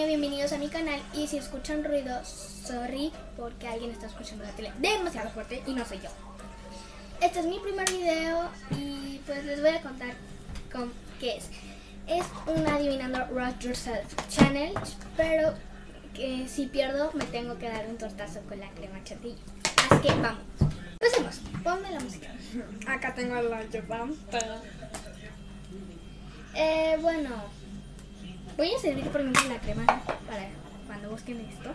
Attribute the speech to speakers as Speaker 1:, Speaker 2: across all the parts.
Speaker 1: bienvenidos a mi canal. Y si escuchan ruido, sorry, porque alguien está escuchando la tele demasiado fuerte y no soy yo. Este es mi primer video y pues les voy a contar qué es. Es un Adivinando Rock Yourself Challenge, pero que si pierdo me tengo que dar un tortazo con la crema chantilly. Así que vamos. Empecemos. Ponme la música.
Speaker 2: Acá tengo la ayuda.
Speaker 1: Bueno, voy a servir por mí la crema para cuando busquen esto.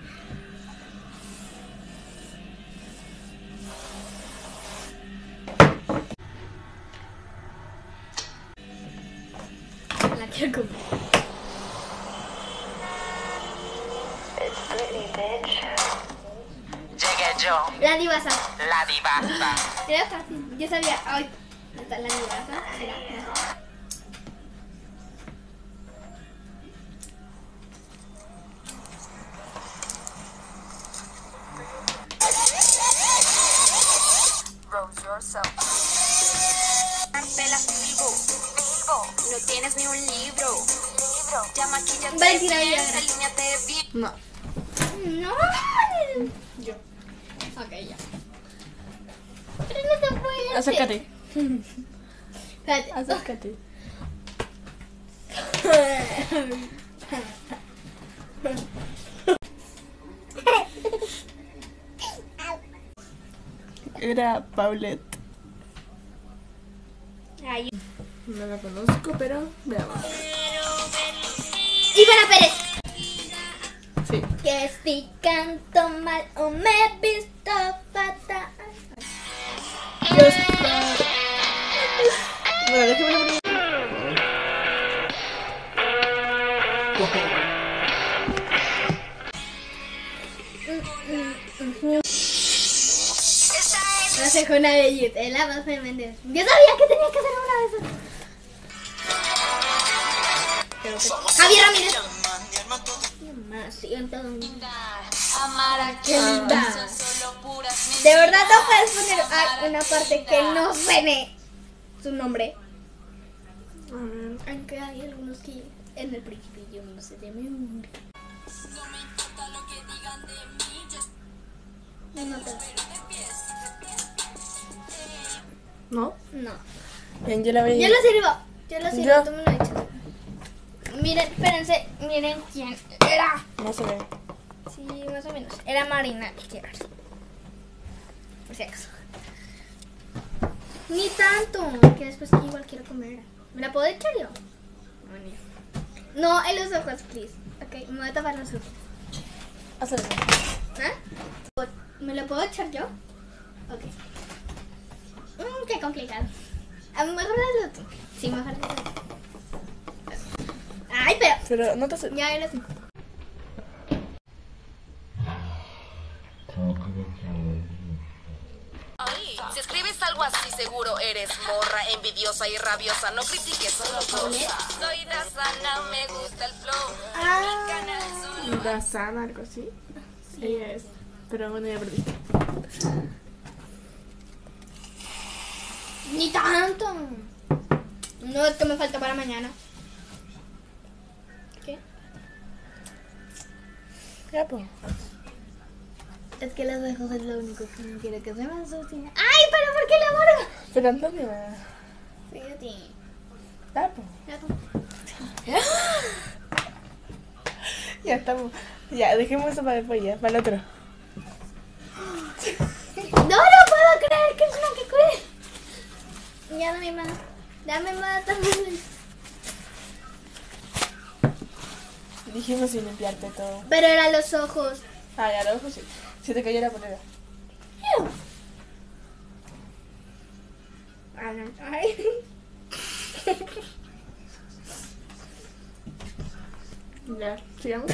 Speaker 1: La quiero comer.
Speaker 3: Llegué yo,
Speaker 1: La divasa.
Speaker 3: la divasa.
Speaker 1: Era fácil. Yo sabía. Ay, está la divasa. Era.
Speaker 3: Rose yourself. Marcela Silvo. No tienes ni un libro. Ya maquillate
Speaker 1: Valentina
Speaker 3: bien,
Speaker 1: Villagra.
Speaker 3: delíñate bien.
Speaker 2: No,
Speaker 1: No.
Speaker 2: yo.
Speaker 1: Ok, ya. Pero no te puedes.
Speaker 2: Acércate.
Speaker 1: Espérate.
Speaker 2: Acércate. Era Paulette.
Speaker 1: Ay.
Speaker 2: No la conozco, pero veamos.
Speaker 1: Ivana Pérez.
Speaker 2: Sí.
Speaker 1: Que si canto mal o me he visto fatal.
Speaker 2: Bueno, déjame la
Speaker 1: No sé, una de YouTube, la voz de Méndez. Yo sabía que tenía que hacer una de esas. Javier Ramírez. Me siento
Speaker 3: Amar a
Speaker 1: qué linda.
Speaker 3: solo puras
Speaker 1: De verdad no puedes poner una parte que no suene su nombre. Aunque hay algunos que en el principio yo no sé de memoria.
Speaker 3: No me importa lo que digan de mí, yo
Speaker 1: No te...
Speaker 2: ¿No?
Speaker 1: No.
Speaker 2: Bien, yo la voy a...
Speaker 1: Yo lo sirvo. Yo lo sirvo,
Speaker 2: Yo.
Speaker 1: tú me lo echas. Miren, espérense, miren quién era.
Speaker 2: No se ve.
Speaker 1: Sí, más o menos. Era Marina Izquierdas. Por si acaso. Ni tanto, que después igual quiero comer. ¿Me la puedo echar yo? No, en los ojos, please. Ok, me voy a tapar los ojos.
Speaker 2: Acércate.
Speaker 1: ¿Ah? ¿Me la puedo echar yo? Ok. Qué complicado. A lo mejor hazlo tú. Sí, mejor hazlo tú. Ay,
Speaker 2: Pero no te acerques.
Speaker 1: ya eres.
Speaker 3: Si escribes algo así seguro eres morra, envidiosa y rabiosa. No critiques, solo goza. Soy Dazana, me gusta el flow. Mi canal solo
Speaker 2: Dazana, algo así. Ella es. Pero bueno, ya perdí.
Speaker 1: Ni tanto. No, es que me falta para mañana. ¿Qué?
Speaker 2: Ya, pues.
Speaker 1: Es que los ojos es lo único que no quiero que se me ensucien. ¡Ay, pero por qué la barba!
Speaker 2: Pero Antonio.
Speaker 1: Fíjate.
Speaker 2: Ya, pues.
Speaker 1: Ya,
Speaker 2: Ya estamos. Ya, dejemos eso para después ya, para el otro.
Speaker 1: No puedo creer que es una que cuide. Ya dame más. Dame más también.
Speaker 2: Dijimos sin limpiarte todo.
Speaker 1: Pero eran los ojos.
Speaker 2: Ah, ya, los ojos sí. Si te cayó la polera.
Speaker 1: Ay.
Speaker 2: Ya, sigamos.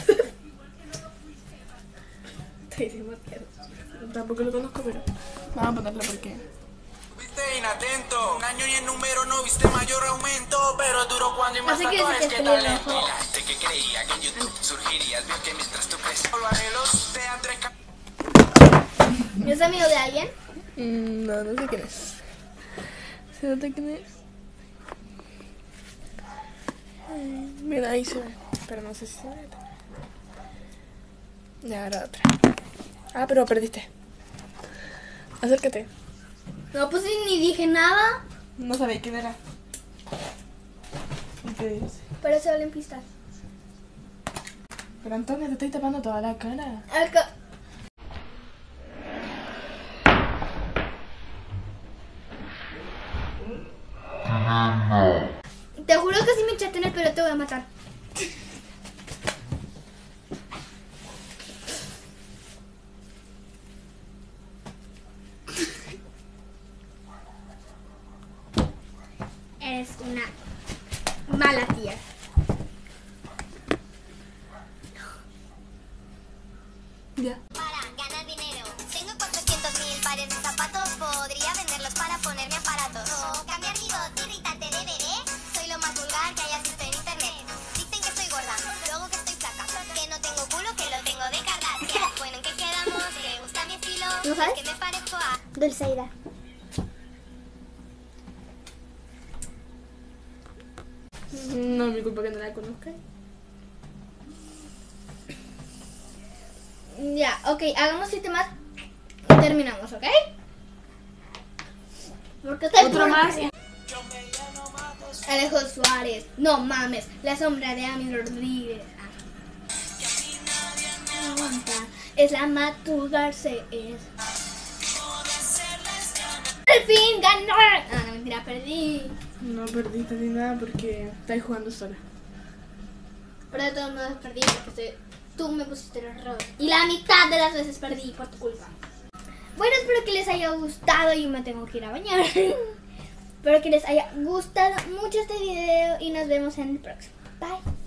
Speaker 1: Estoy demasiado.
Speaker 2: Tampoco lo conozco, pero vamos a ponerlo porque...
Speaker 4: Viste inatento, un año y el número no viste mayor aumento, pero duro cuando hay más
Speaker 1: Así que
Speaker 4: tatuajes
Speaker 1: dice
Speaker 4: que
Speaker 1: que estoy
Speaker 4: talento.
Speaker 1: rojo.
Speaker 4: La gente que creía que en YouTube surgirías, vio que mientras tú creces, los anhelos de Andrés
Speaker 1: ¿Es amigo de alguien?
Speaker 2: No, no sé quién es. ¿Se nota quién es? Mira, ahí se ve. Pero no sé si se ve. Ya, ahora otra. Ah, pero perdiste. Acércate.
Speaker 1: No, pues ni dije nada.
Speaker 2: No sabía quién era. ¿Qué dices?
Speaker 1: Pero se valen pistas.
Speaker 2: Pero Antonio, te estoy tapando toda la cara.
Speaker 1: Te juro que si me echaste en el pelo te voy a matar. Eres una mala tía.
Speaker 2: Ya.
Speaker 5: Para ganar dinero, tengo 400.000 pares de zapatos. Podría venderlos para ponerme aparatos. O cambiar mi voz, irritante de bebé. Soy lo más vulgar que hayas visto en internet. Dicen que soy gorda, luego que estoy flaca. Que no tengo culo, que lo tengo de Kardashian. Bueno, ¿en qué quedamos? ¿Te gusta mi estilo?
Speaker 1: ¿No sabes?
Speaker 5: Que me parezco a...
Speaker 1: Dulceida.
Speaker 2: No es mi culpa que no la conozca.
Speaker 1: Ya, ok, hagamos 7 más y terminamos, ¿ok? Porque
Speaker 2: Otro más.
Speaker 1: Alejo Suárez, no mames, la sombra de Ami Rodríguez. Aguanta, es la Matu Garcés. ¡Al fin ganó! Ah, no, mentira, perdí.
Speaker 2: No perdiste ni nada porque estás jugando sola.
Speaker 1: Pero de todos modos perdí porque tú me pusiste el error. Y la mitad de las veces perdí por tu culpa. Bueno, espero que les haya gustado. Yo me tengo que ir a bañar. Espero que les haya gustado mucho este video y nos vemos en el próximo. Bye.